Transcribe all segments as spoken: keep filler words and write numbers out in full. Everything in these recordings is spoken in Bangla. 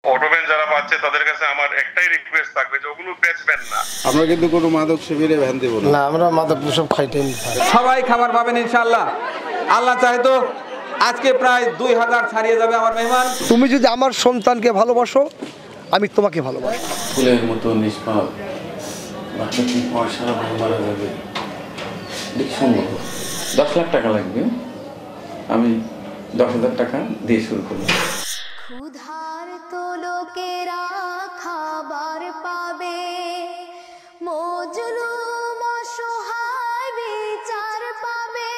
অটোভ্যান যারা পাচ্ছে তাদের কাছে আমার একটাই রিকোয়েস্ট থাকবে যে ওগুলো বেচবেন না। আমরা কিন্তু কোনো মাদক সেবীরে ভ্যান দেব না। না, আমরা মাদক সব খাইতে সবাই খাবার পাবেন ইনশাআল্লাহ। আল্লাহ চাহে তো আজকে প্রায় দুই হাজার ছাড়িয়ে যাবে আমার মেহমান। তুমি যদি আমার সন্তানকে ভালোবাসো, আমি তোমাকে ভালোবাসি। ফুলের মতো নিষ্পাপ বাচ্চা কি পয়সা ভালো মারা যাবে সম্ভব? দশ লাখ টাকা লাগবে, আমি দশ হাজার টাকা দিয়ে শুরু করব। ক্ষুধার তো লোকেরা খাবার পাবে, মজলুম অসহায় বিচার পাবে।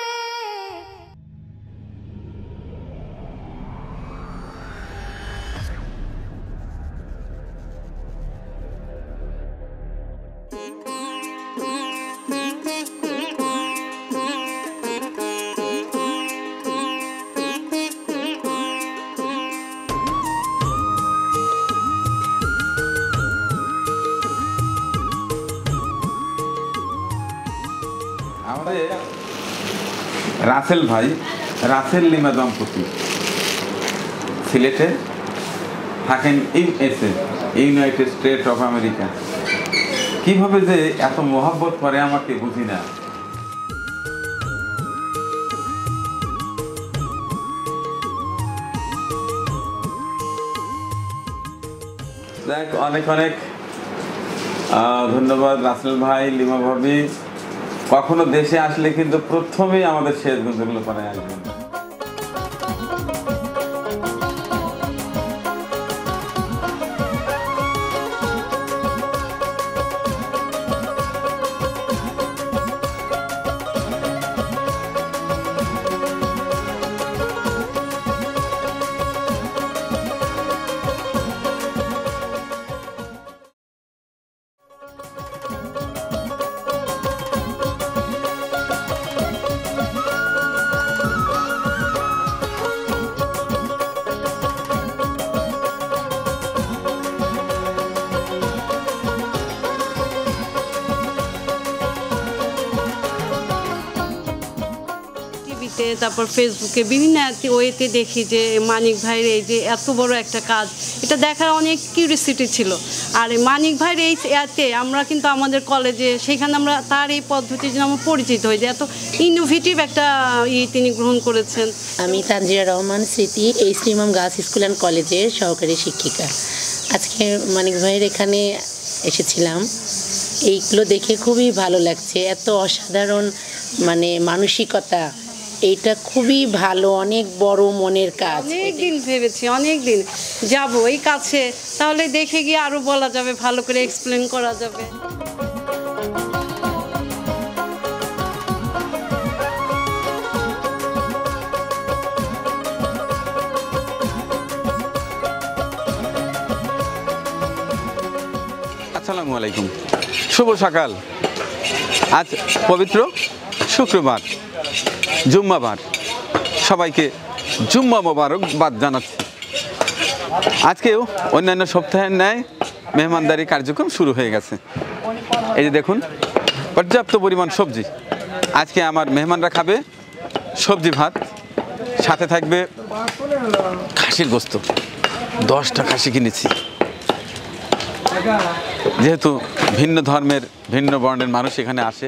আমাদের রাসেল ভাই, রাসেল লিমা দম্পতি সিলেটে থাকেন, USA, United State of America. কিভাবে যে এত মহব্বত করে আমাকে বুঝি না। দেখ, অনেক অনেক ধন্যবাদ রাসেল ভাই, লিমা ভাবি। কখনো দেশে আসলে কিন্তু প্রথমেই আমাদের শেষগঞ্জগুলো করে আসবেন। তারপর ফেসবুকে বিভিন্ন ওয়েতে দেখি যে মানিক ভাইয়ের এই যে এত বড় একটা কাজ, এটা দেখার অনেক কিউরিয়াসিটি ছিল। আর মানিক ভাইয়ের এই এতে আমরা কিন্তু আমাদের কলেজে সেখানে আমরা তার এই পদ্ধতির জন্য আমরা পরিচিত হই যে এত ইনোভেটিভ একটা ই তিনি গ্রহণ করেছেন। আমি তানজিরা রহমান স্মৃতি, এইচ টি ইমাম গার্লস স্কুল অ্যান্ড কলেজের সহকারী শিক্ষিকা। আজকে মানিক ভাইয়ের এখানে এসেছিলাম, এইগুলো দেখে খুবই ভালো লাগছে। এত অসাধারণ মানে মানসিকতা, এইটা খুবই ভালো, অনেক বড় মনের কাজ। অনেক দিন ভেবেছি, অনেক দিন যাব এই কাছে, তাহলে দেখে গিয়ে আরো বলা যাবে, ভালো করে এক্সপ্লেন করা যাবে। আসসালামু আলাইকুম, শুভ সকাল। আজ পবিত্র শুক্রবার, জুম্মাবার। সবাইকে জুম্মা মোবারকবাদ জানাচ্ছি। আজকেও অন্যান্য সপ্তাহের ন্যায় মেহমানদারি কার্যক্রম শুরু হয়ে গেছে। এই যে দেখুন, পর্যাপ্ত পরিমাণ সবজি। আজকে আমার মেহমানরা খাবে সবজি ভাত, সাথে থাকবে খাসির গোস্ত। দশটা খাসি কিনেছি, যেহেতু ভিন্ন ধর্মের ভিন্ন বর্ণের মানুষ এখানে আসে,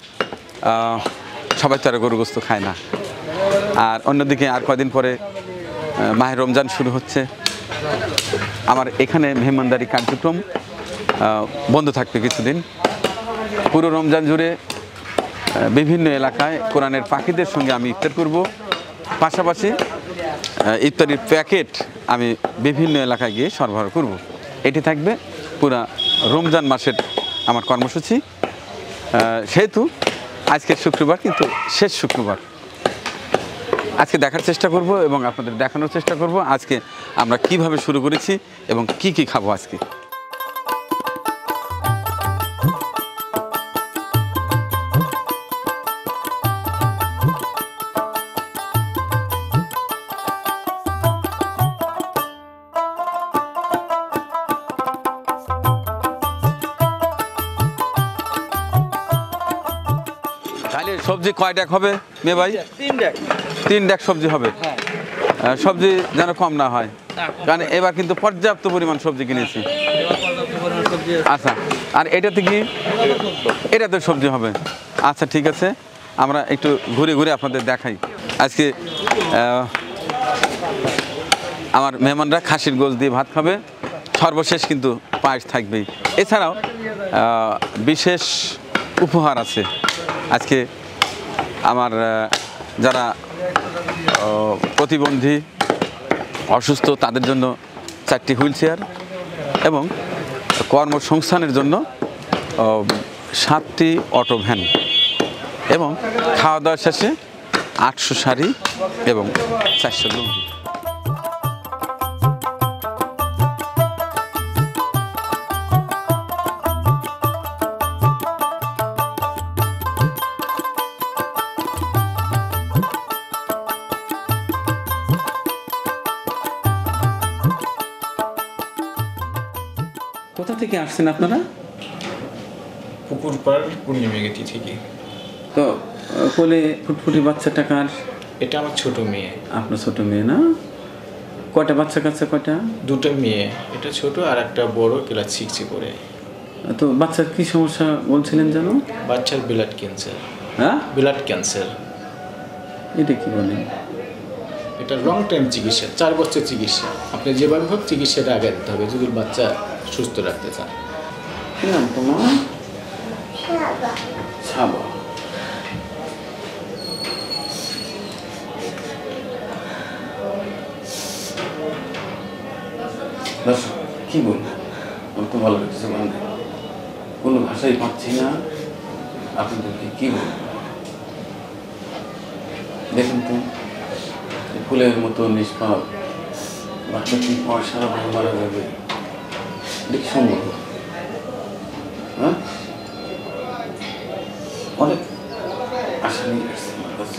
সবাই তো আর গরু গোস্ত খায় না। আর অন্যদিকে আর কদিন পরে মাহে রমজান শুরু হচ্ছে। আমার এখানে মেহমানদারি কার্যক্রম বন্ধ থাকবে কিছুদিন। পুরো রমজান জুড়ে বিভিন্ন এলাকায় কোরআনের পাখিদের সঙ্গে আমি ইফতার করব। পাশাপাশি ইফতারির প্যাকেট আমি বিভিন্ন এলাকায় গিয়ে সরবরাহ করব। এটি থাকবে পুরা রমজান মাসের আমার কর্মসূচি। সেহেতু আজকের শুক্রবার কিন্তু শেষ শুক্রবার। আজকে দেখার চেষ্টা করব এবং আপনাদের দেখানোর চেষ্টা করব আজকে আমরা কিভাবে শুরু করেছি এবং কি কি খাবো আজকে। তাহলে সবজি কয় ডেক হবে মেয়ে ভাই? তিন ডেক। তিন ডেক সবজি হবে। সবজি যেন কম না হয়। কারণ এবার কিন্তু পর্যাপ্ত পরিমাণ সবজি কিনেছি। আচ্ছা, আর এটাতে কি? এটাতে সবজি হবে। আচ্ছা ঠিক আছে, আমরা একটু ঘুরে ঘুরে আপনাদের দেখাই। আজকে আমার মেহমানরা খাসির গোশত দিয়ে ভাত খাবে, সর্বশেষ কিন্তু পায়েস থাকবেই। এছাড়াও বিশেষ উপহার আছে। আজকে আমার যারা প্রতিবন্ধী, অসুস্থ তাদের জন্য চারটি হুইল চেয়ার এবং কর্মসংস্থানের জন্য সাতটি অটো ভ্যান এবং খাওয়া দাওয়ার শেষে আটশো শাড়ি এবং চারশো লুঙ্গি। কোথা থেকে আসছেন আপনারা? পুকুরপাড় পূর্ণিমা গেটি থেকে। তো কোলে ফুটফুটি বাচ্চাটা কার? এটা আমার ছোট মেয়ে। আপনার ছোট মেয়ে না? কয়টা বাচ্চা কাচ্চা কয়টা? দুটো মেয়ে, এটা ছোট আর একটা বড় ক্লাস সিক্সে পড়ে। তো বাচ্চার কি সমস্যা বলছিলেন জানো? বাচ্চার ব্লাড ক্যান্সার। হ্যাঁ, ব্লাড ক্যান্সার। এটা কি বলেন? এটা লং টাইম চিকিৎসা, চার বছর চিকিৎসা। আপনি যেভাবে হোক চিকিৎসাটা আগে দিতে হবে যদি বাচ্চা সুস্থ রাখতে চান। কি নাম তোমার? ছাবা। কি বলবো, আমি তো ভালো কিছু বলেন, কোনো ভাষাই পাচ্ছি না। আপনাদেরকে কি বলবো, দেখুন তো ফুলের মতো নিষ্পাপ বাচ্চাটি পয়সার অভাবে মারা যাবে, এটা কি সম্ভব? হ্যাঁ, অনেক আশা নিয়ে আসছে আমার কাছে।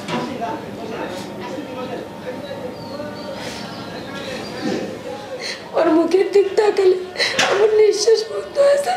ওর মুখের দিক তাকালে আমার নিঃশ্বাস বন্ধ আছে।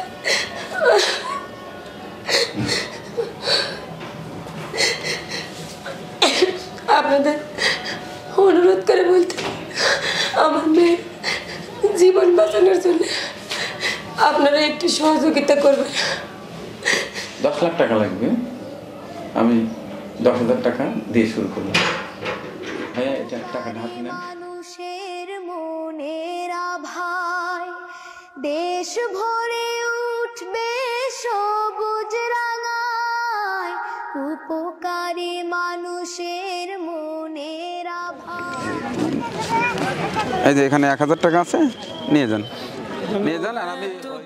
আপনাদের অনুরোধ করে বলতে, আমার মেয়ের জীবন বাঁচানোর জন্য আপনারা একটু সহযোগিতা করবেন। দশ লাখ টাকা লাগবে, আমি দশ হাজার টাকা দিয়ে শুরু করলাম। হ্যাঁ, এটা টাকাটা হাতে নেন। মানুষের মনের আভায় দেশ ভরে উঠবে সবুজ রাঙায়, উপকারী মানুষের মনের আভায়। এই যে এখানে এক হাজার টাকা আছে, নিয়ে যান নিয়ে যান। আর আমি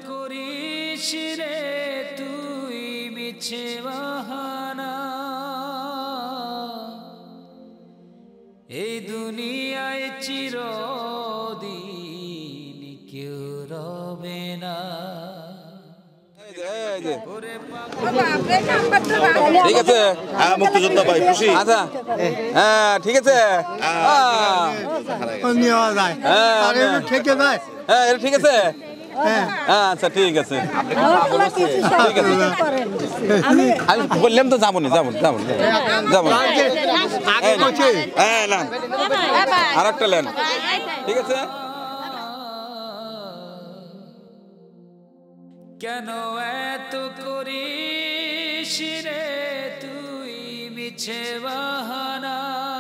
এই দুনিয়ায় চিরদিন কেউ রবে না। ঠিক আছে, মুক্তিযোদ্ধা ভাই খুশি? আচ্ছা, হ্যাঁ ঠিক আছে, হ্যাঁ এটা ঠিক আছে, আচ্ছা ঠিক আছে, ঠিক আছে। আমি বললাম তো যাবো না, যাবো যাবো যাবো হ্যাঁ না, আর একটা লেন, ঠিক আছে। কেন এত করিস রে তুই মিছে বাহানা?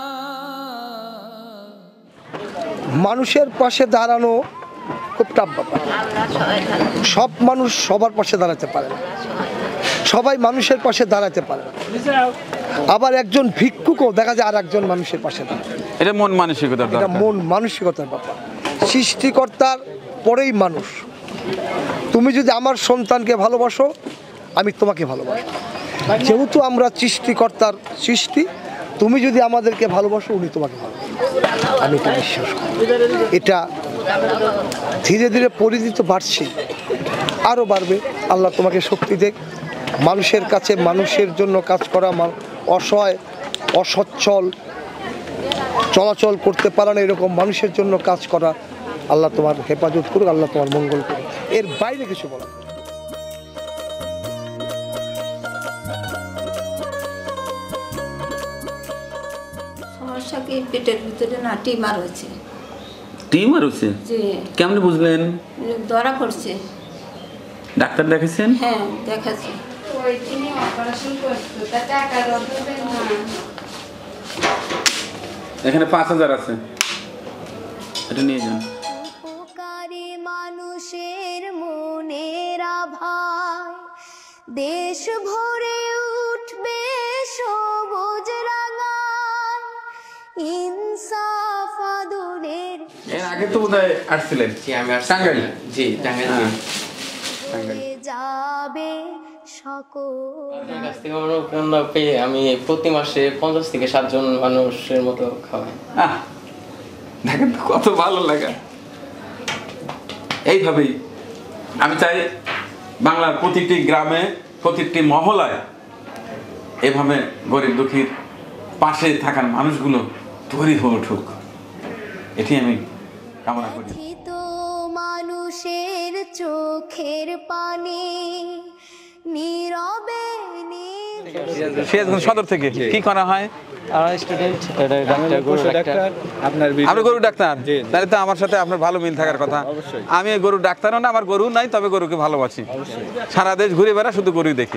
মানুষের পাশে দাঁড়ানো খুব টাফ ব্যাপার। সব মানুষ সবার পাশে দাঁড়াতে পারে না, সবাই মানুষের পাশে দাঁড়াতে পারে না। আবার একজন ভিক্ষুকও দেখা যায় আর একজন মানুষের পাশে দাঁড়ায়। এটা মন মানসিকতার, এটা মন মানসিকতার ব্যাপার। সৃষ্টিকর্তার পরেই মানুষ। তুমি যদি আমার সন্তানকে ভালোবাসো, আমি তোমাকে ভালোবাসি। যেহেতু আমরা সৃষ্টিকর্তার সৃষ্টি, তুমি যদি আমাদেরকে ভালোবাসো, উনি তোমাকে ভালোবাসো। আমি এটা বিশ্বাস করি। এটা ধীরে ধীরে পরিচিত বাড়ছে, আরও বাড়বে। আল্লাহ তোমাকে শক্তি দেখ। মানুষের কাছে মানুষের জন্য কাজ করা, অসহায় অসচ্ছল চলাচল করতে পারে না এরকম মানুষের জন্য কাজ করা, আল্লাহ তোমার হেফাজত করুক, আল্লাহ তোমার মঙ্গল করুক। এর বাইরে কিছু বলা। সমস্যা কি, পেটের ভিতরে না টিমার হয়েছে, টিউমার হয়েছে? জি। কেমনে বুঝলেন? ধরা পড়ছে। ডাক্তার দেখেছেন? হ্যাঁ দেখাচ্ছি। ওই তিনি অপারেশন করতে তা টাকা দেবেন না। এখানে পাঁচ হাজার আছে, এটা নিয়ে যান। উপকারী মানুষের মনের আভায় দেশ ভরে উঠবে সবুজ রাঙায় ইনসাফ আদলের এর আগে তো বোধহয় আসছিলেন। জি আমি টাঙ্গাইল। জি টাঙ্গাইল। যাবে সকল। আপনার কাছ থেকে অনুপ্রেরণা পেয়ে আমি প্রতি মাসে পঞ্চাশ থেকে ষাট জন মানুষের মতো খাওয়াই। আহ, দেখেন তো কত ভালো লাগে। এইভাবেই আমি চাই বাংলার প্রতিটি গ্রামে, প্রতিটি মহলায় এভাবে গরিব দুঃখীর পাশে থাকার মানুষগুলো তৈরি হয়ে উঠুক, এটি আমি কামনা করি। তো মানুষের চোখের পানি নীরবে সিরাজগঞ্জ সদর থেকে কি করা হয়? স্টুডেন্ট আপনি গরু ডাক্তার? তাহলে তো আমার সাথে আপনার ভালো মিল থাকার কথা। আমি গরু ডাক্তারও না, আমার গরু নাই, তবে গরুকে ভালোবাসি। সারা দেশ ঘুরে বেড়া, শুধু গরুই দেখি।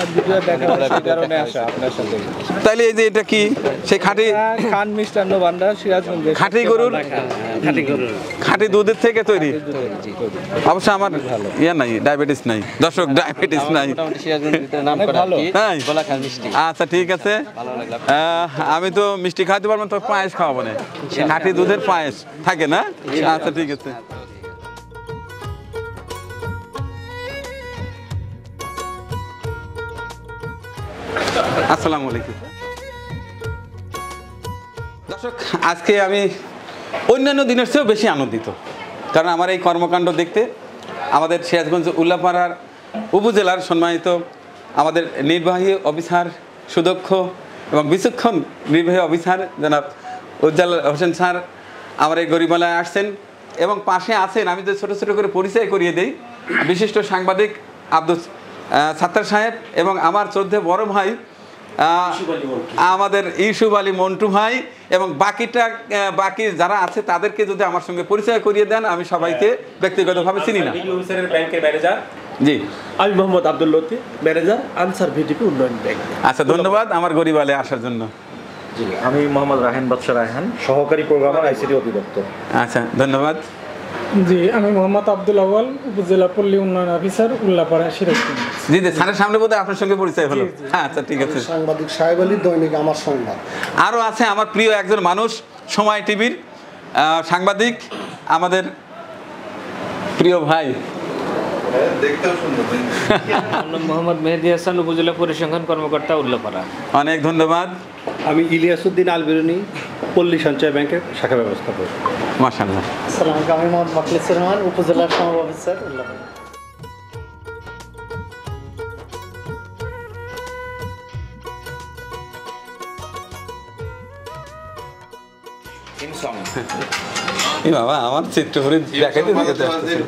তাইলে এই যে এটা কি সেই খাঁটি খান মিষ্টান্ন ভান্ডার সিরাজগঞ্জ খাঁটি গরুর খাঁটি দুধের থেকে তৈরি? অবশ্য আমার ইয়ে নাই, ডায়াবেটিস নাই দর্শক, ডায়াবেটিস নাই। আচ্ছা ঠিক আছে, আমি তো মিষ্টি খাওয়াতে পারবো, তো পায়েস খাওয়াবো না, খাঁটি দুধের পায়েস থাকে না? আচ্ছা ঠিক আছে। আসসালামু আলাইকুম দর্শক, আজকে আমি অন্যান্য দিনের চেয়েও বেশি আনন্দিত, কারণ আমার এই কর্মকাণ্ড দেখতে আমাদের সিরাজগঞ্জ উল্লাপাড়ার উপজেলার সম্মানিত আমাদের নির্বাহী অফিসার, সুদক্ষ এবং বিচক্ষণ নির্বাহী অফিসার জনাব উজ্জ্বল হোসেন স্যার আমার এই গরিমালায় আসছেন এবং পাশে আছেন। আমি যে ছোটো ছোটো করে পরিচয় করিয়ে দিই, বিশিষ্ট সাংবাদিক আব্দুল সাত্তার সাহেব এবং আমার শ্রদ্ধেয় বড় ভাই আমাদের ইউসুফ আলী মন্টু ভাই, এবং বাকিটা বাকি যারা আছে তাদেরকে যদি আমার সঙ্গে পরিচয় করিয়ে দেন, আমি সবাইকে ব্যক্তিগতভাবে চিনি না। ব্যাংকের ম্যানেজার জি, আমি মোহাম্মদ আব্দুল লতিফ, ম্যানেজার আনসার ভিডিপি উন্নয়ন ব্যাংক। আচ্ছা, ধন্যবাদ আমার গরিবালে আসার জন্য। জি, আমি মোহাম্মদ রায়হান বাদশা রায়হান, সহকারী প্রোগ্রামার আইসিটি অধিদপ্তর। আচ্ছা ধন্যবাদ। জি, আমি মোহাম্মদ আব্দুল আওয়াল, উপজেলা পল্লী উন্নয়ন অফিসার, উল্লাপাড়া, সিরাজগঞ্জ। জি জি, স্যারের সামনে বোধহয় আপনার সঙ্গে পরিচয় হলো। আচ্ছা ঠিক আছে। সাংবাদিক সাহেব আলী, দৈনিক আমার সংবাদ। আরও আছে আমার প্রিয় একজন মানুষ, সময় টিভির সাংবাদিক, আমাদের প্রিয় ভাই, দেখতেও সুন্দর। মোহাম্মদ মেহেদি হাসান, উপজেলা পরিসংখ্যান কর্মকর্তা, উল্লাপাড়া। অনেক ধন্যবাদ। আমি ইলিয়াসউদ্দিন আলবেরুনি, পল্লী সঞ্চয় ব্যাংকের শাখা ব্যবস্থাপক। মাশাআল্লাহ। আসসালামু আলাইকুম, আমি মোহাম্মদ মখলিসুর রহমান, উপজেলা সমাজ অফিসার, উল্লাপাড়া। এই বাবা, আমার চিত্র করে দেখাইতে দেখাতে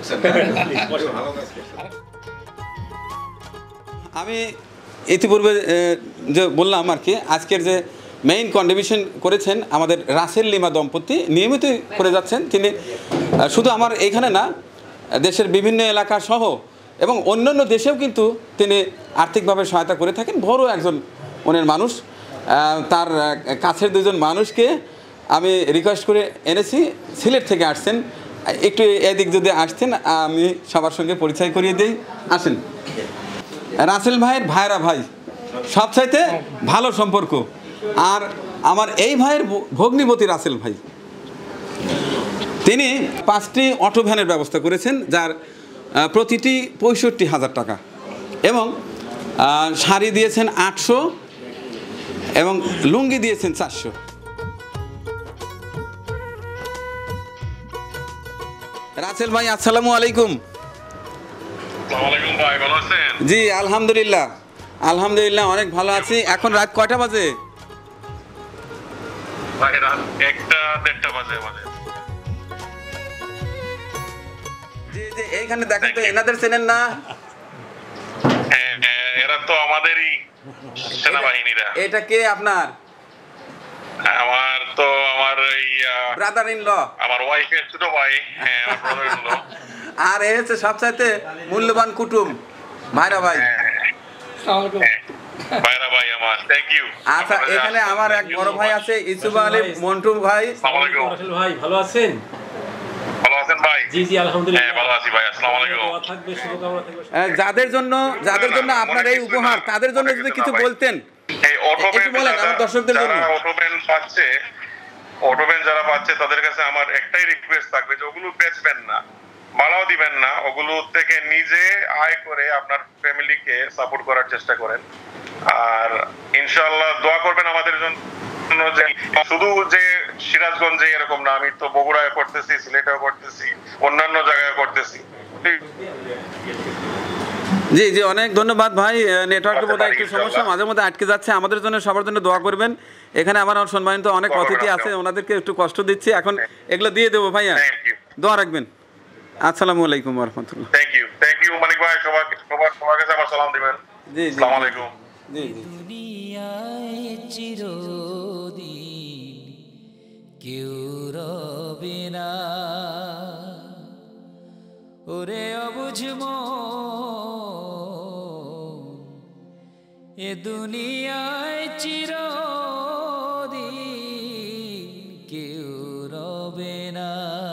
আমি ইতিপূর্বে যে বললাম আর কি, আজকের যে মেইন কন্ট্রিবিউশন করেছেন আমাদের রাসেল লিমা দম্পতি, নিয়মিতই করে যাচ্ছেন তিনি, শুধু আমার এখানে না, দেশের বিভিন্ন এলাকা সহ এবং অন্যান্য দেশেও কিন্তু তিনি আর্থিকভাবে সহায়তা করে থাকেন। বড় একজন মনের মানুষ, তার কাছের দুজন মানুষকে আমি রিকোয়েস্ট করে এনেছি, সিলেট থেকে আসছেন, একটু এদিক যদি আসতেন আমি সবার সঙ্গে পরিচয় করিয়ে দিই। আসেন। রাসেল ভাইয়ের ভাইরা ভাই, সবচাইতে ভালো সম্পর্ক। আর আমার এই ভাইয়ের ভগ্নিপতি রাসেল ভাই, তিনি পাঁচটি অটো ভ্যানের ব্যবস্থা করেছেন, যার প্রতিটি পঁয়ষট্টি হাজার টাকা, এবং শাড়ি দিয়েছেন আটশো এবং লুঙ্গি দিয়েছেন চারশো। রাসেল ভাই আসসালামু আলাইকুম। জি আলহামদুলিল্লাহ, আলহামদুলিল্লাহ অনেক ভালো আছি। এখন রাত কয়টা বাজে? জি জি, এইখানে দেখেন তো, এনাদের চেনেন না? এরা তো আমাদেরই সেনাবাহিনীরা। এটা কে আপনার? আমার তো আমার এই ব্রাদার ইন ল, আমার ওয়াইফের ছোট ভাই। হ্যাঁ, আমার ব্রাদার ইন ল। আর এ হচ্ছে সবচাইতে মূল্যবান কুটুম ভাইরা ভাই। ভাইরা ভাই আমার, থ্যাংক ইউ। আচ্ছা, এখানে আমার এক বড় ভাই আছে ইসুফ আলী মন্টু ভাই। আসসালামু আলাইকুম ভাই, ভালো আছেন? ভালো আছেন ভাই? জি জি আলহামদুলিল্লাহ। হ্যাঁ, ভালো আছি ভাই। আসসালামু আলাইকুম। থাকবে, শুভকামনা থাকবে। যাদের জন্য যাদের জন্য আপনার এই উপহার, তাদের জন্য যদি কিছু বলতেন। এই অটোপেন বলেন আমার দর্শকদের জন্য। যারা অটোপেন পাচ্ছে, অটোপেন যারা পাচ্ছে তাদের কাছে আমার একটাই রিকোয়েস্ট থাকবে যে ওগুলো বেচবেন না, ভাড়াও দিবেন না, ওগুলো থেকে নিজে আয় করে আপনার ফ্যামিলিকে সাপোর্ট করার চেষ্টা করেন। আর ইনশাআল্লাহ দোয়া করবেন আমাদের জন্য। যে শুধু যে সিরাজগঞ্জে এরকম না, আমি তো বগুড়ায় করতেছি, সিলেটেও করতেছি, অন্যান্য জায়গায় করতেছি। জি জি, অনেক ধন্যবাদ ভাই। নেটওয়ার্কের বোধহয় একটু সমস্যা, মাঝে মধ্যে আটকে যাচ্ছে। আমাদের জন্য সবার জন্য দোয়া করবেন। এখানে আমার সম্মানিত অনেক অতিথি আছে, ওনাদেরকে একটু কষ্ট দিচ্ছি, এখন এগুলো দিয়ে দেবো ভাইয়া, দোয়া রাখবেন। আসসালামু আলাইকুম ওয়া রাহমাতুল্লাহ। Thank you, thank you Manik ভাই। সবাইকে সবার সবার কাছে আমার সালাম দিবেন। জি জি, আসসালামু আলাইকুম। জি জি। দুনিয়ায় চিরদিন কেউ রবে না, ওরে অবুঝ মন, এ দুনিয়ায় চিরদিন কেউ রবে না।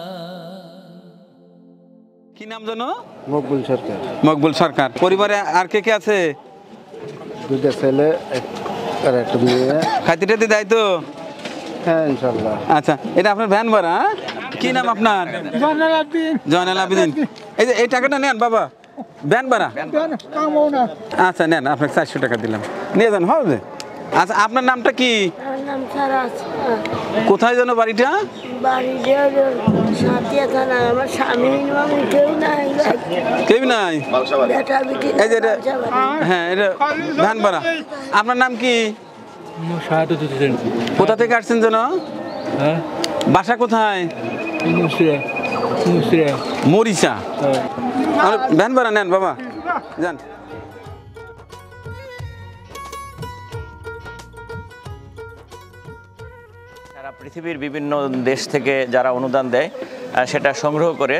কি নাম জানো? মকবুল সরকার। মকবুল সরকার। পরিবারে আর কে কে আছে? দুইটা ছেলে আর একটা মেয়ে। খাইতে টাইতে দেয় তো? হ্যাঁ ইনশাআল্লাহ। আচ্ছা, এটা আপনার ভ্যান ভাড়া? কি নাম আপনার? জয়নাল আবেদিন। জয়নাল আবেদিন। এই যে এই টাকাটা নেন বাবা, ভ্যান ভাড়া। আচ্ছা নেন, আপনাকে চারশো টাকা দিলাম, নিয়ে যান। হবে। আচ্ছা, আপনার নামটা কি? কোথায় যেন বাড়িটা? কেউ নাই? এই যে হ্যাঁ, এটা ভ্যান ভাড়া। আপনার নাম কি? কোথা থেকে আসছেন যেন? বাসা কোথায়? মরিচা। ভ্যান ভাড়া নেন বাবা, যান। সারা পৃথিবীর বিভিন্ন দেশ থেকে যারা অনুদান দেয় সেটা সংগ্রহ করে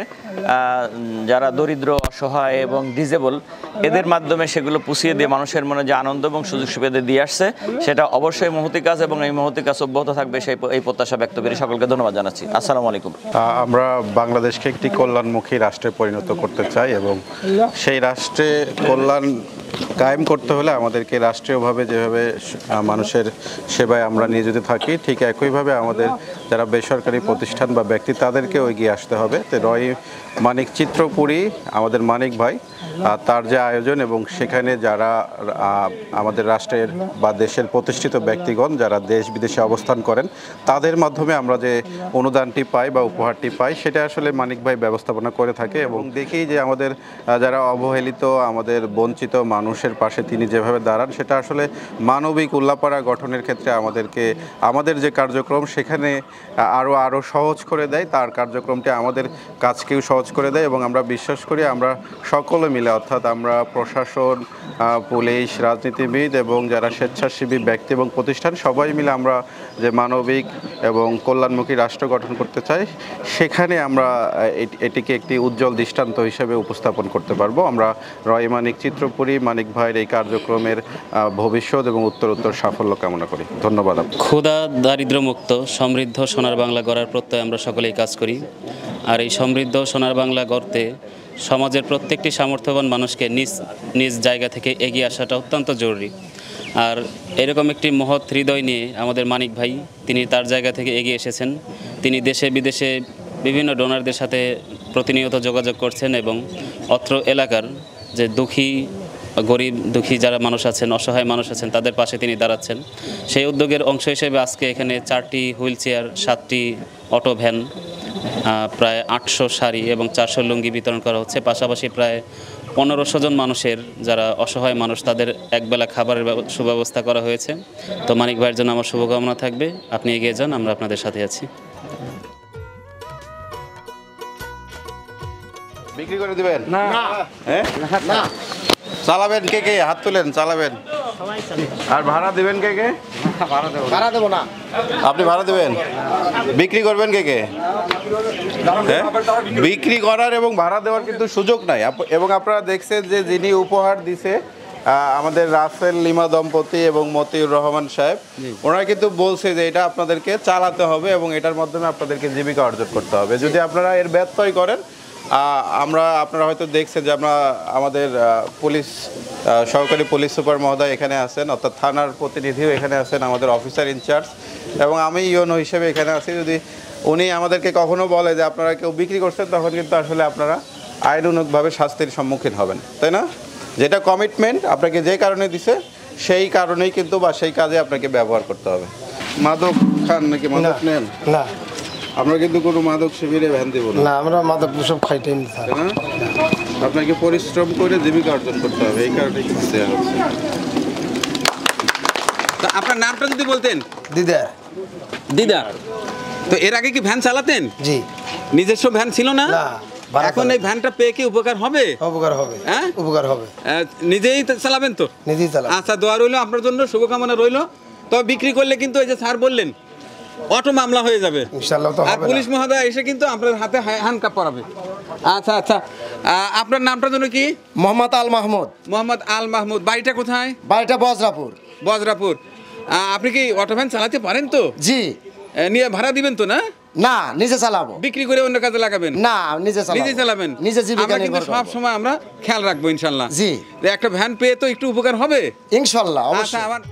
যারা দরিদ্র, অসহায় এবং ডিজেবল, এদের মাধ্যমে সেগুলো পুষিয়ে দিয়ে মানুষের মনে যে আনন্দ এবং সুযোগ সুবিধা দিয়ে আসছে, সেটা অবশ্যই মহতি কাজ এবং এই মহতি কাজ অব্যাহত থাকবে, সেই এই প্রত্যাশা ব্যক্ত করে সকলকে ধন্যবাদ জানাচ্ছি। আসসালামু আলাইকুম। আমরা বাংলাদেশকে একটি কল্যাণমুখী রাষ্ট্রে পরিণত করতে চাই এবং সেই রাষ্ট্রে কল্যাণ কায়েম করতে হলে আমাদেরকে রাষ্ট্রীয়ভাবে যেভাবে মানুষের সেবায় আমরা নিয়োজিত থাকি, ঠিক একইভাবে আমাদের যারা বেসরকারি প্রতিষ্ঠান বা ব্যক্তি তাদেরকেও এগিয়ে আসতে হবে। তো রয় মানিক চিত্রপুরী আমাদের মানিক ভাই, তার যে আয়োজন এবং সেখানে যারা আমাদের রাষ্ট্রের বা দেশের প্রতিষ্ঠিত ব্যক্তিগণ যারা দেশ বিদেশে অবস্থান করেন, তাদের মাধ্যমে আমরা যে অনুদানটি পাই বা উপহারটি পাই, সেটা আসলে মানিক ভাই ব্যবস্থাপনা করে থাকে। এবং দেখি যে আমাদের যারা অবহেলিত, আমাদের বঞ্চিত মানুষের পাশে তিনি যেভাবে দাঁড়ান, সেটা আসলে মানবিক উল্লাপাড়া গঠনের ক্ষেত্রে আমাদেরকে আমাদের যে কার্যক্রম সেখানে আরও আরও সহজ করে দেয়। তার কার্যক্রমটি আমাদের কাজকেও সহজ করে দেয় এবং আমরা বিশ্বাস করি আমরা সকলে মিলে, অর্থাৎ আমরা প্রশাসন, পুলিশ, রাজনীতিবিদ এবং যারা স্বেচ্ছাসেবী ব্যক্তি এবং প্রতিষ্ঠান সবাই মিলে আমরা যে মানবিক এবং কল্যাণমুখী রাষ্ট্র গঠন করতে চাই, সেখানে আমরা এটিকে একটি উজ্জ্বল দৃষ্টান্ত হিসেবে উপস্থাপন করতে পারবো। আমরা রয় মানিক চিত্রপুরী মানিক ভাইয়ের এই কার্যক্রমের ভবিষ্যৎ এবং উত্তরোত্তর সাফল্য কামনা করি। ধন্যবাদ। ক্ষুধা দারিদ্র্যমুক্ত সমৃদ্ধ সোনার বাংলা গড়ার প্রত্যয় আমরা সকলেই কাজ করি। আর এই সমৃদ্ধ সোনার বাংলা গড়তে সমাজের প্রত্যেকটি সামর্থ্যবান মানুষকে নিজ নিজ জায়গা থেকে এগিয়ে আসাটা অত্যন্ত জরুরি। আর এরকম একটি মহৎ হৃদয় নিয়ে আমাদের মানিক ভাই, তিনি তার জায়গা থেকে এগিয়ে এসেছেন। তিনি দেশে বিদেশে বিভিন্ন ডোনারদের সাথে প্রতিনিয়ত যোগাযোগ করছেন এবং অত্র এলাকার যে দুঃখী, গরিব দুঃখী যারা মানুষ আছেন, অসহায় মানুষ আছেন, তাদের পাশে তিনি দাঁড়াচ্ছেন। সেই উদ্যোগের অংশ হিসেবে আজকে এখানে চারটি হুইল চেয়ার, সাতটি অটো ভ্যান, প্রায় আটশো শাড়ি এবং চারশো লুঙ্গি বিতরণ করা হচ্ছে। পাশাপাশি প্রায় পনেরোশো জন মানুষের যারা অসহায় মানুষ, তাদের একবেলা খাবারের সুব্যবস্থা করা হয়েছে। তো মানিক ভাইয়ের জন্য আমার শুভকামনা থাকবে। আপনি এগিয়ে যান, আমরা আপনাদের সাথে আছি। বিক্রি করে দিবেন না? হ্যাঁ না, চালাবেন কে কে? হাত তুলেন, চালাবেন। আর ভাড়া দিবেন কে কে? ভাড়া দেবো না। আপনি ভাড়া দেবেন? বিক্রি করবেন কে কে? হ্যাঁ? বিক্রি করার এবং ভাড়া দেওয়ার কিন্তু সুযোগ নাই। আপ- এবং আপনারা দেখছেন যে যিনি উপহার দিছে আহ, আমাদের রাসেল লিমা দম্পতি এবং মতিউর রহমান সাহেব, ওনারা কিন্তু বলছে যে এটা আপনাদেরকে চালাতে হবে এবং এটার মাধ্যমে আপনাদেরকে জীবিকা অর্জন করতে হবে। যদি আপনারা এর ব্যত্যয় করেন, আহ, আমরা আপনারা হয়তো দেখছেন যে আমরা আমাদের আহ, পুলিশ আহ, সহকারী পুলিশ সুপার মহোদয় এখানে আছেন, অর্থাৎ থানার প্রতিনিধিও এখানে আছেন, আমাদের অফিসার ইনচার্জ এবং আমি ইউনো হিসেবে এখানে আছি। যদি উনি আমাদেরকে কখনো বলে যে আপনারা কেউ বিক্রি করছেন, তখন কিন্তু আসলে আপনারা আইনানুগভাবে শাস্তির সম্মুখীন হবেন, তাই না? যেটা কমিটমেন্ট আপনাকে যে কারণে দিছে সেই কারণেই কিন্তু বা সেই কাজে আপনাকে ব্যবহার করতে হবে। মাদক খান নাকি মাদক নেন? না, আমরা কিন্তু কোনো মাদক শিবিরে ভ্যান দেবো না। না, আমরা মাদক সব খাইতেই না। তাই না? আপনাকে পরিশ্রম করে জীবিকা অর্জন করতে হবে, এই কারণে কিন্তু দেওয়া হচ্ছে। তা আপনার নামটা যদি বলতেন? দিদা। দিদা, তো এর আগে কি ভ্যান চালাতেন? জি। নিজস্ব ভ্যান ছিল না? না। এখন এই ভ্যানটা পেয়ে কি উপকার হবে? উপকার হবে। হ্যাঁ, উপকার হবে। আহ, নিজেই তো চালাবেন তো? নিজেই চালাবো। আচ্ছা, দোয়া রইল আপনার জন্য, শুভকামনা রইল। তবে বিক্রি করলে কিন্তু এই যে স্যার বললেন অটো মামলা হয়ে যাবে ইনশাআল্লাহ। তো আর হবে পুলিশ মহোদয় এসে কিন্তু আপনার হাতে হ্যান্ডকাপ পরাবে। আচ্ছা আচ্ছা, আহ, আপনার নামটা যেন কি? মোহাম্মদ আল মাহমুদ। মোহাম্মদ আল মাহমুদ। বাড়িটা কোথায়? বাড়িটা বজরাপুর। বজরাপুর। আহ, আপনি কি অটো ভ্যান চালাতে পারেন তো? জি। আহ, নিয়ে ভাড়া দিবেন তো? না না, নিজে চালাবো। বিক্রি করে অন্য কাজে লাগাবেন? না, নিজে চালাবো। নিজে চালাবেন? নিজে জীবিকা আমরা কিন্তু নির্ভর করব। সব সময় আমরা খেয়াল রাখবো ইনশাআল্লাহ। জি। একটা ভ্যান পেয়ে তো একটু উপকার হবে ইনশাআল্লাহ, আচ্ছা, অবশ্যই। আমার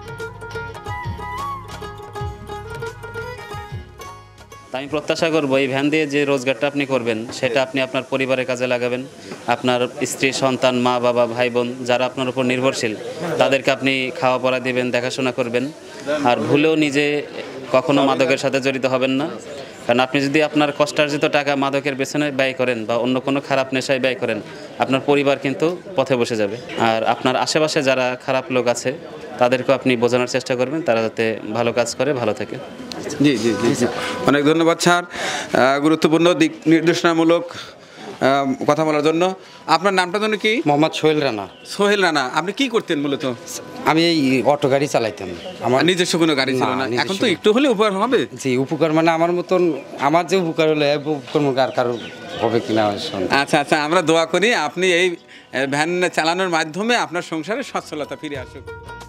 আমি প্রত্যাশা করবো এই ভ্যান দিয়ে যে রোজগারটা আপনি করবেন সেটা আপনি আপনার পরিবারের কাজে লাগাবেন। আপনার স্ত্রী, সন্তান, মা, বাবা, ভাই, বোন যারা আপনার উপর নির্ভরশীল তাদেরকে আপনি খাওয়া পড়া দিবেন, দেখাশোনা করবেন। আর ভুলেও নিজে কখনো মাদকের সাথে জড়িত হবেন না, কারণ আপনি যদি আপনার কষ্টার্জিত টাকা মাদকের পেছনে ব্যয় করেন বা অন্য কোনো খারাপ নেশায় ব্যয় করেন, আপনার পরিবার কিন্তু পথে বসে যাবে। আর আপনার আশেপাশে যারা খারাপ লোক আছে তাদেরকেও আপনি বোঝানোর চেষ্টা করবেন তারা যাতে ভালো কাজ করে, ভালো থাকে। জি জি জি জি অনেক ধন্যবাদ স্যার, আহ, গুরুত্বপূর্ণ দিক নির্দেশনামূলক আহ, কথা বলার জন্য। আপনার নামটা যেন কি? মোহাম্মদ সোহেল রানা। সোহেল রানা। আপনি কি করতেন মূলত? আমি এই অটো গাড়ি চালাইতাম। আমার নিজস্ব কোনো গাড়ি ছিল না? এখন তো একটু হলে উপকার হবে। জি, উপকার মানে আমার মতন, আমার যে উপকার হলে উপকার আর কারো হবে কিনা। আচ্ছা আচ্ছা, আমরা দোয়া করি আপনি এই ভ্যান চালানোর মাধ্যমে আপনার সংসারে সচ্ছলতা ফিরে আসুক।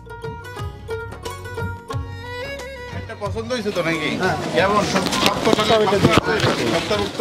পছন্দ হয়েছে তো নাকি? কেমন শক্ত শক্ত?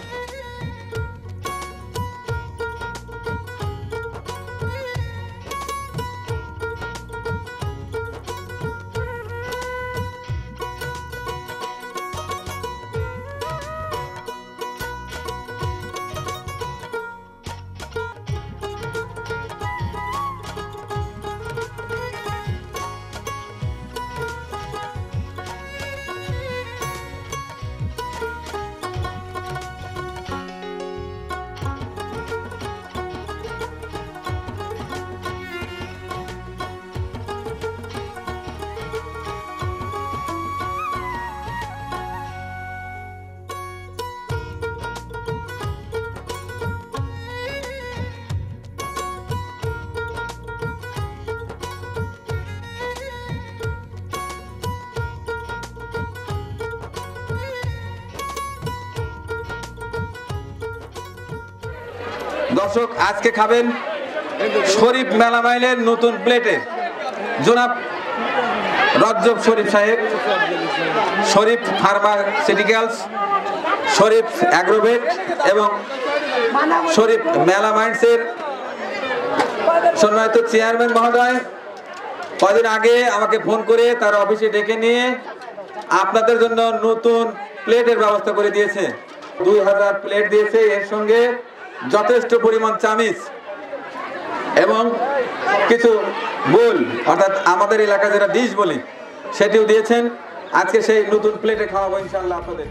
দর্শক, আজকে খাবেন শরীফ মেলামাইলের নতুন প্লেটে জনাব রজ্জব শরীফ সাহেব, শরীফ ফার্মাসিউটিক্যালস, শরীফ অ্যাগ্রোভেট এবং শরীফ মেলামাইন্সের সম্মানিত চেয়ারম্যান মহোদয় কদিন আগে আমাকে ফোন করে তার অফিসে ডেকে নিয়ে আপনাদের জন্য নতুন প্লেটের ব্যবস্থা করে দিয়েছে। দুই হাজার প্লেট দিয়েছে, এর সঙ্গে যথেষ্ট পরিমাণ চামিচ এবং কিছু বোল, অর্থাৎ আমাদের এলাকা যেটা ডিশ বলি সেটিও দিয়েছেন। আজকে সেই নতুন প্লেটে খাওয়াবো ইনশাআল্লাহ আপনাদের।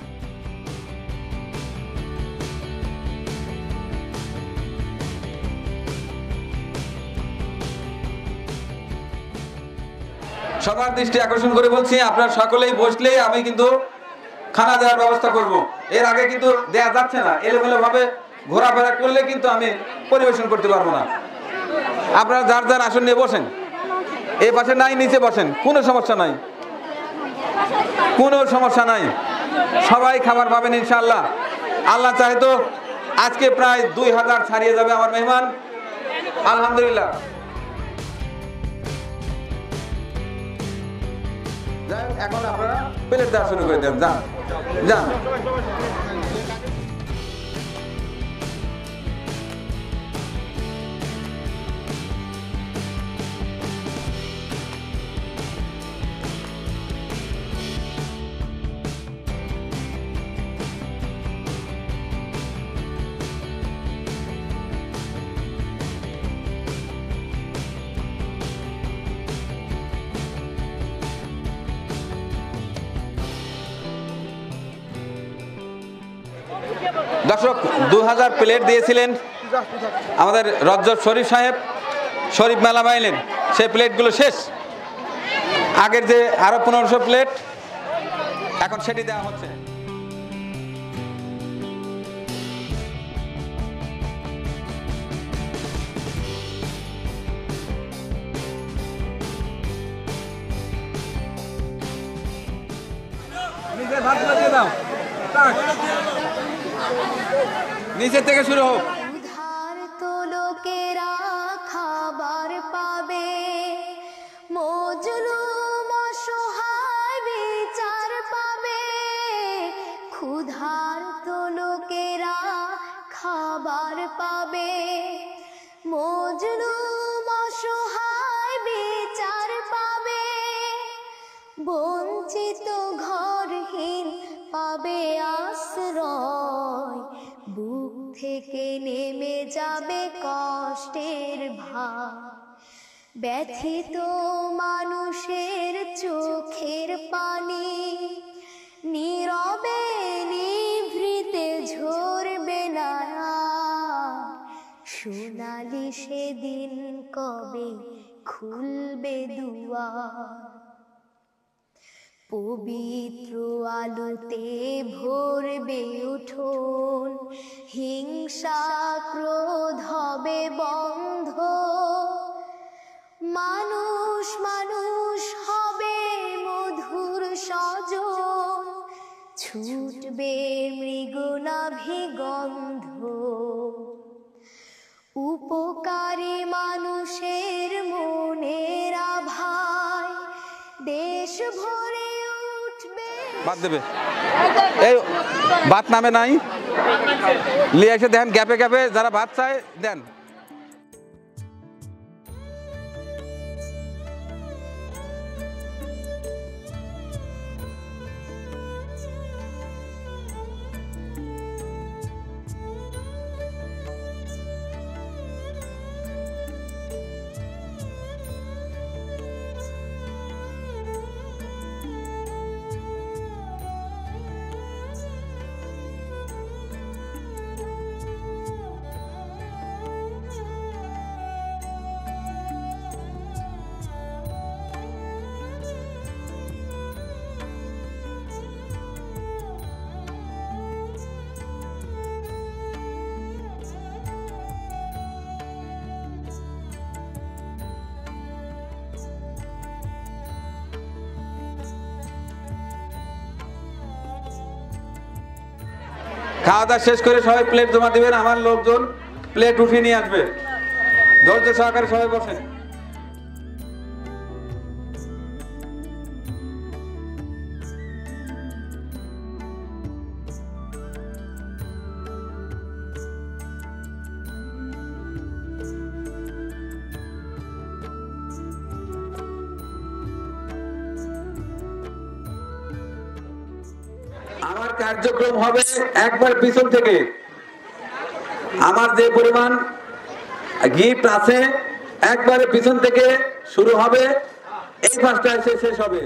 সবার দৃষ্টি আকর্ষণ করে বলছি, আপনারা সকলেই বসলেই আমি কিন্তু খানা দেওয়ার ব্যবস্থা করব। এর আগে কিন্তু দেয়া যাচ্ছে না, এলোমেলো ভাবে ঘোরাফেরা করলে কিন্তু আমি পরিবেশন করতে পারবো না। আপনারা যার যার আসন নিয়ে বসেন। এই পাশে নাই, নিচে বসেন, কোনো সমস্যা নাই, কোনো সমস্যা নাই, সবাই খাবার পাবেন ইনশাআল্লাহ। আল্লাহ চাহে তো আজকে প্রায় দুই হাজার ছাড়িয়ে যাবে আমার মেহমান, আলহামদুলিল্লাহ। এখন আপনারা প্লেট দেওয়া শুরু করে দেন, যান যান। দর্শক, দু হাজার প্লেট দিয়েছিলেন আমাদের রজ্জব শরীফ সাহেব, শরীফ মেলা পাইলেন, সেই প্লেটগুলো শেষ। আগের যে আরো পনেরোশো প্লেট এখন সেটি দেওয়া হচ্ছে। নিচের থেকে শুরু হোক। উধার তো লোকেরা খাবার পাবে, মজলুম অসহায় বিচার পাবে। ক্ষুধার তো লোকেরা খাবার পাবে, মজলুম অসহায় বিচার পাবে। বঞ্চিত ঘরহীন পাবে আশ্রয়, বুক থেকে নেমে যাবে কষ্টের ভার। ব্যথিত মানুষের চোখের পানি নীরবে নিভৃতে ঝরবে না। সোনালি সেদিন কবে খুলবে দুয়ার, পবিত্র আলোতে ভরবে উঠোন। হিংসা ক্রোধ হবে বন্ধ, মানুষ মানুষ হবে মধুর স্বজন। ছুটবে মৃগনাভি গন্ধ, উপকারী মানুষের মনের আভায় দেশ ভরে উঠবে। বাদ দেবে, এই ভাত নামে নাই, লিয়ে এসে দেন গ্যাপে গ্যাপে, যারা ভাত চায় দেন। খাওয়া দাওয়া শেষ করে সবাই প্লেট জমা দিবেন, আমার লোকজন প্লেট উঠিয়ে নিয়ে আসবে। ধৈর্য সহকারে সবাই বসেন। আমার কার্যক্রম হবে একবার পিছন থেকে, আমার যে পরিমাণ গিফট আছে একবারে পিছন থেকে শুরু হবে, এই পাঁচটা এসে শেষ হবে।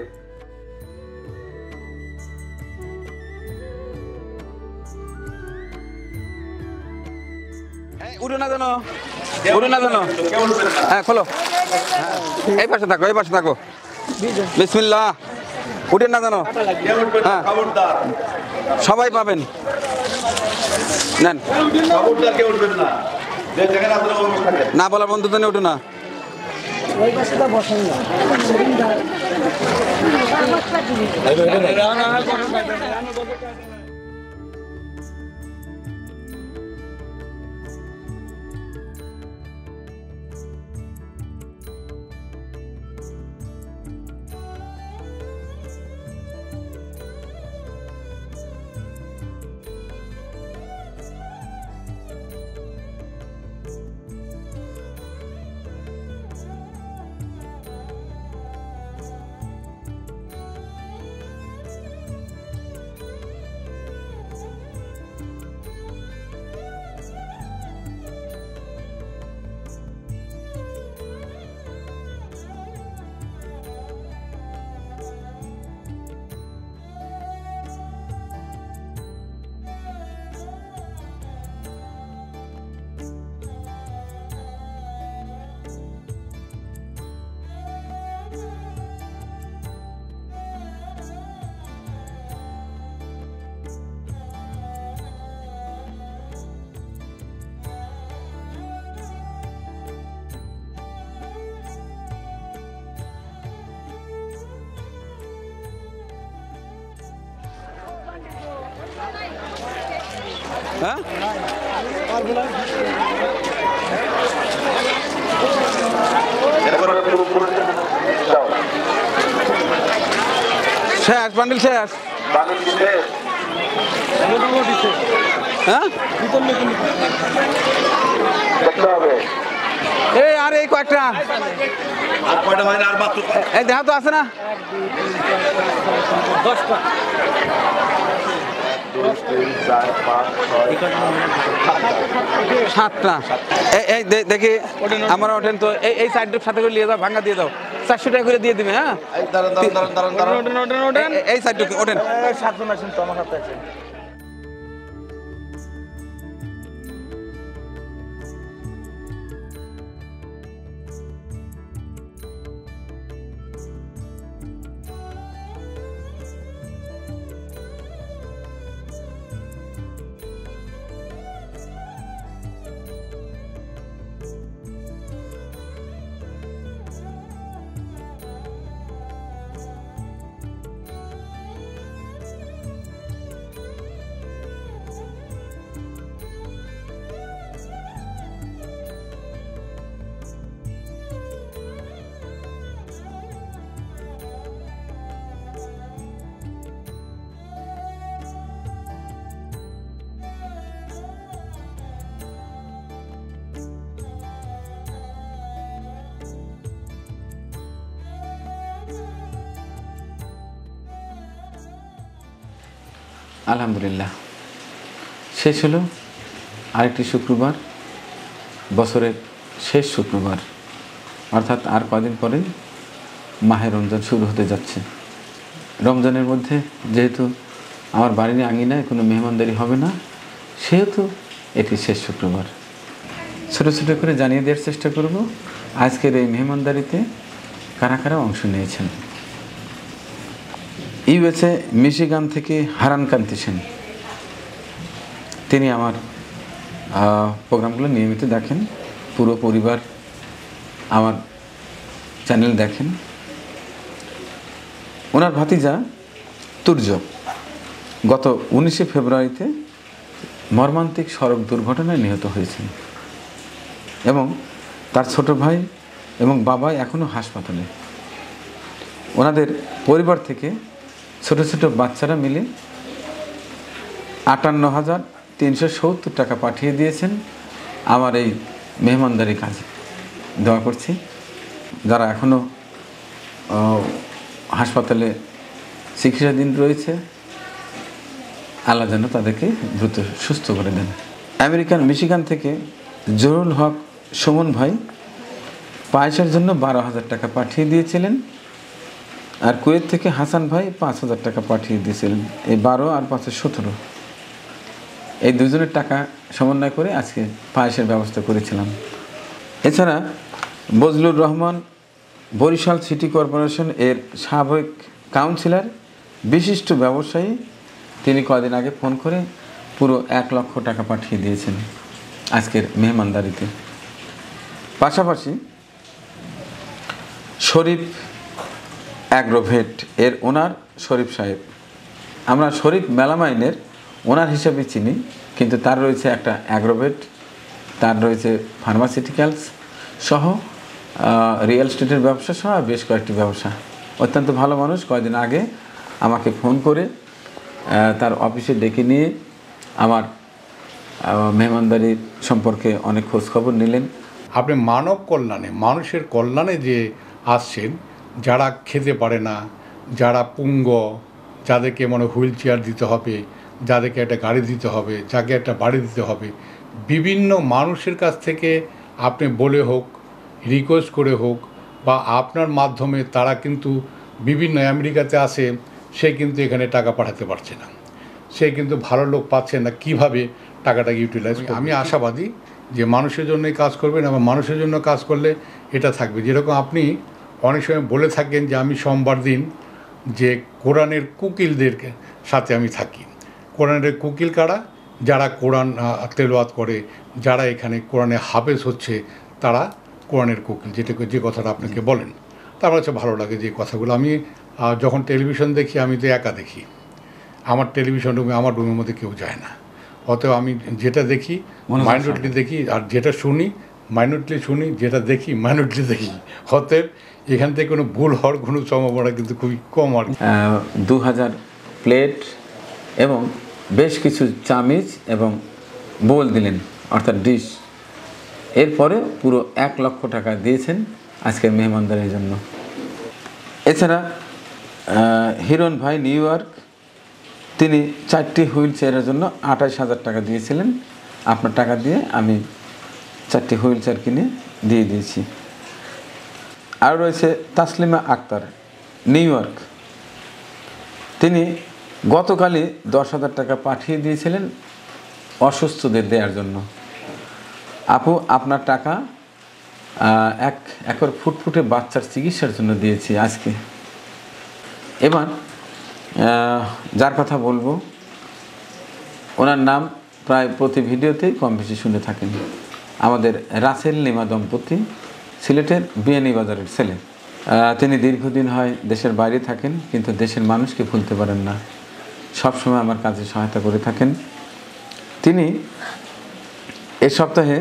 উঠো না জানো, উঠো না জানো, হ্যাঁ খোলো, এই পাশে থাকো, এই পাশে থাকো। বিসমিল্লাহ, উঠেন না জানো, হ্যাঁ সবাই পাবেন, নেন। না বলার বন্ধু তো উঠো না। ওই পাশে তো বসেন না হ্যাঁ শেষ বান্ডিল শেষ হ্যাঁ এই আর এই কয়েকটা এই দেখা তো আছে না দশটা সাতটা এই দেখি আমার ওঠেন তো এই সাইড সাথে করে নিয়ে যাও ভাঙা দিয়ে দাও চারশো টাকা করে দিয়ে দিবে হ্যাঁ এই সাইড ওঠেন সাতজন আছেন তো আমার হাতে আছে আলহামদুলিল্লাহ শেষ হলো আরেকটি শুক্রবার বছরের শেষ শুক্রবার অর্থাৎ আর কদিন পরে মাহে রমজান শুরু হতে যাচ্ছে রমজানের মধ্যে যেহেতু আমার বাড়ির আঙিনায় কোনো মেহমানদারি হবে না সেহেতু এটি শেষ শুক্রবার ছোটো ছোটো করে জানিয়ে দেওয়ার চেষ্টা করব আজকের এই মেহমানদারিতে কারা কারা অংশ নিয়েছেন ইউএসএ মিশিগান থেকে হারান কান্তি সেন তিনি আমার প্রোগ্রামগুলো নিয়মিত দেখেন পুরো পরিবার আমার চ্যানেল দেখেন ওনার ভাতিজা তুর্য গত উনিশে ফেব্রুয়ারিতে মর্মান্তিক সড়ক দুর্ঘটনায় নিহত হয়েছেন এবং তার ছোট ভাই এবং বাবা এখনও হাসপাতালে ওনাদের পরিবার থেকে ছোট ছোট বাচ্চারা মিলে আটান্ন হাজার তিনশো সত্তর টাকা পাঠিয়ে দিয়েছেন আমার এই মেহমানদারি কাজে দোয়া করছি যারা এখনও হাসপাতালে চিকিৎসাধীন রয়েছে আল্লাহ যেন তাদেরকে দ্রুত সুস্থ করে দেন আমেরিকান মিশিগান থেকে জহুরুল হক সুমন ভাই পায়েসের জন্য বারো হাজার টাকা পাঠিয়ে দিয়েছিলেন আর কুয়েত থেকে হাসান ভাই পাঁচ হাজার টাকা পাঠিয়ে দিয়েছিলেন এই বারো আর পাঁচে সতেরো এই দুজনের টাকা সমন্বয় করে আজকে পায়েসের ব্যবস্থা করেছিলাম এছাড়া বজলুর রহমান বরিশাল সিটি কর্পোরেশন এর সাবেক কাউন্সিলর বিশিষ্ট ব্যবসায়ী তিনি কদিন আগে ফোন করে পুরো এক লক্ষ টাকা পাঠিয়ে দিয়েছেন আজকের মেহমানদারিতে পাশাপাশি শরীফ অ্যাগ্রোভেট এর ওনার শরীফ সাহেব। আমরা শরীফ মেলামাইনের ওনার হিসাবে চিনি, কিন্তু তার রয়েছে একটা অ্যাগ্রোভেট, তার রয়েছে ফার্মাসিউটিক্যালস সহ রিয়েল এস্টেটের ব্যবসা সহ বেশ কয়েকটি ব্যবসা। অত্যন্ত ভালো মানুষ। কয়েকদিন আগে আমাকে ফোন করে তার অফিসে ডেকে নিয়ে আমার মেহমানদারি সম্পর্কে অনেক খোঁজখবর নিলেন। আপনি মানব কল্যাণে, মানুষের কল্যাণে যে আসছেন, যারা খেতে পারে না, যারা পুঙ্গ, যাদেরকে মানে হুইল চেয়ার দিতে হবে, যাদেরকে একটা গাড়ি দিতে হবে, যাকে একটা বাড়ি দিতে হবে, বিভিন্ন মানুষের কাছ থেকে আপনি বলে হোক, রিকোয়েস্ট করে হোক, বা আপনার মাধ্যমে তারা কিন্তু বিভিন্ন আমেরিকাতে আসে, সে কিন্তু এখানে টাকা পাঠাতে পারছে না, সে কিন্তু ভালো লোক পাচ্ছে না, কিভাবে টাকাটাকে ইউটিলাইজ। আমি আশাবাদী যে মানুষের জন্যই কাজ করবেন এবং মানুষের জন্য কাজ করলে এটা থাকবে। যেরকম আপনি অনেক সময় বলে থাকেন যে আমি সোমবার দিন যে কোরআনের কুকিলদের সাথে আমি থাকি। কোরআনের কুকিল কারা? যারা কোরআন তেলাওয়াত করে, যারা এখানে কোরআনে হাফেজ হচ্ছে, তারা কোরআনের কুকিল, যেটাকে যে কথাটা আপনাকে বলেন। তার কাছে ভালো লাগে যে কথাগুলো। আমি যখন টেলিভিশন দেখি, আমি তো একা দেখি, আমার টেলিভিশন রুমে আমার রুমের মধ্যে কেউ যায় না। অতএব আমি যেটা দেখি মাইনরিটি দেখি, আর যেটা শুনি মাইনরিটি শুনি, যেটা দেখি মাইনরিটি দেখি। অতএব এখান থেকে কোনো ভুল হওয়ার কোনো সম্ভাবনা কিন্তু খুবই কম। আর দু হাজার প্লেট এবং বেশ কিছু চামিচ এবং বোল দিলেন, অর্থাৎ ডিশ। এরপরে পুরো এক লক্ষ টাকা দিয়েছেন আজকের মেহমানদারির জন্য। এছাড়া হিরণ ভাই নিউ ইয়র্ক, তিনি চারটি হুইল চেয়ারের জন্য আঠাশ হাজার টাকা দিয়েছিলেন। আপনার টাকা দিয়ে আমি চারটি হুইল চেয়ার কিনে দিয়ে দিয়েছি। আর রয়েছে তাসলিমা আক্তার নিউ ইয়র্ক, তিনি গতকালই দশ হাজার টাকা পাঠিয়ে দিয়েছিলেন অসুস্থদের দেওয়ার জন্য। আপু, আপনার টাকা এক একর ফুটফুটে বাচ্চার চিকিৎসার জন্য দিয়েছি আজকে। এবার যার কথা বলবো, ওনার নাম প্রায় প্রতি ভিডিওতেই কম বেশি শুনে থাকেন। আমাদের রাসেল লিমা দম্পতি, সিলেটের বিয়ানীবাজারের ছেলে। তিনি দীর্ঘদিন হয় দেশের বাইরে থাকেন, কিন্তু দেশের মানুষকে ভুলতে পারেন না, সবসময় আমার কাজে সহায়তা করে থাকেন। তিনি এ সপ্তাহে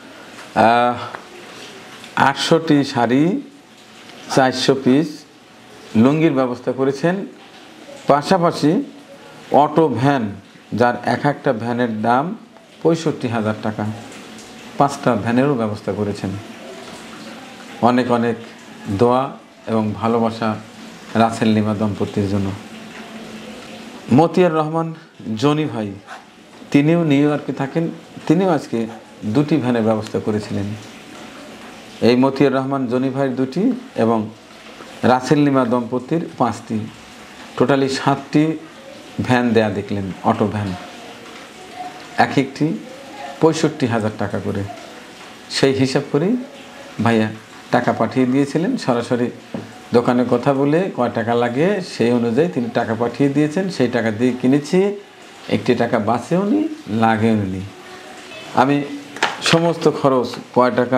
আটশোটি শাড়ি, চারশো পিস লুঙ্গির ব্যবস্থা করেছেন। পাশাপাশি অটো ভ্যান, যার এক একটা ভ্যানের দাম পঁয়ষট্টি হাজার টাকা, পাঁচটা ভ্যানেরও ব্যবস্থা করেছেন। অনেক অনেক দোয়া এবং ভালোবাসা রাসেল লিমা দম্পতির জন্য। মতিয়ার রহমান জনি ভাই, তিনিও নিউ ইয়র্কে থাকেন, তিনিও আজকে দুটি ভ্যানের ব্যবস্থা করেছিলেন। এই মতিয়ার রহমান জনি ভাইয়ের দুটি এবং রাসেল লিমা দম্পতির পাঁচটি, টোটালি সাতটি ভ্যান দেয়া দেখলেন, অটো ভ্যান, এক একটি পঁয়ষট্টি হাজার টাকা করে। সেই হিসাব করেই ভাইয়া টাকা পাঠিয়ে দিয়েছিলেন। সরাসরি দোকানে কথা বলে কয় টাকা লাগে সেই অনুযায়ী তিনি টাকা পাঠিয়ে দিয়েছেন। সেই টাকা দিয়ে কিনেছি, একটি টাকা বাঁচেও নি, লাগেও নি। আমি সমস্ত খরচ, কয় টাকা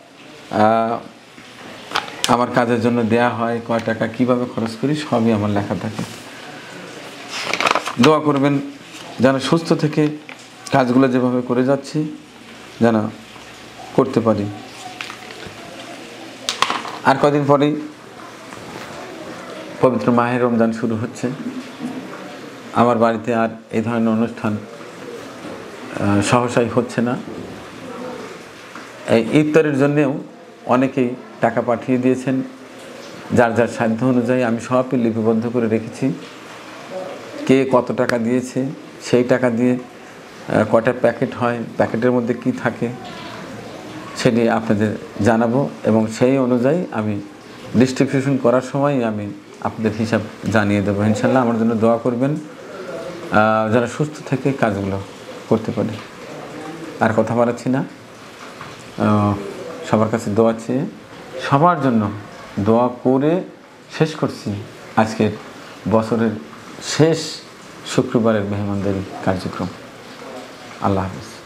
আমার কাজের জন্য দেয়া হয়, কয় টাকা কিভাবে খরচ করি, সবই আমার লেখা থাকে। দোয়া করবেন যেন সুস্থ থেকে কাজগুলো যেভাবে করে যাচ্ছি যেন করতে পারি। আর কদিন পরেই পবিত্র মাহে রমজান শুরু হচ্ছে। আমার বাড়িতে আর এই ধরনের অনুষ্ঠান সহসাই হচ্ছে না। এই ইফতারের জন্যেও অনেকেই টাকা পাঠিয়ে দিয়েছেন যার যার সাধ্য অনুযায়ী। আমি সবই লিপিবদ্ধ করে রেখেছি, কে কত টাকা দিয়েছে, সেই টাকা দিয়ে কয়টা প্যাকেট হয়, প্যাকেটের মধ্যে কি থাকে সেটি আপনাদের জানাবো এবং সেই অনুযায়ী আমি ডিস্ট্রিবিউশন করার সময় আমি আপনাদের হিসাব জানিয়ে দেবো ইনশাল্লাহ। আমার জন্য দোয়া করবেন যারা সুস্থ থেকে কাজগুলো করতে পারে। আর কথা বাড়াচ্ছি না, সবার কাছে দোয়া চেয়ে সবার জন্য দোয়া করে শেষ করছি আজকের বছরের শেষ শুক্রবারের মেহমানদারি কার্যক্রম। আল্লাহ হাফেজ।